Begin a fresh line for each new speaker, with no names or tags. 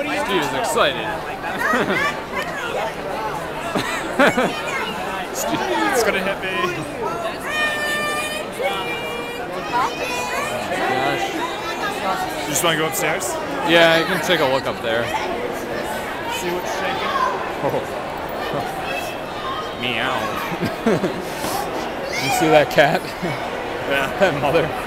Steve is excited.
It's gonna hit me.
Gosh.
You just want to go upstairs?
Yeah, you can take a look up there.
See what's shaking?
Oh. Meow. You see that cat?
Yeah.
That mother.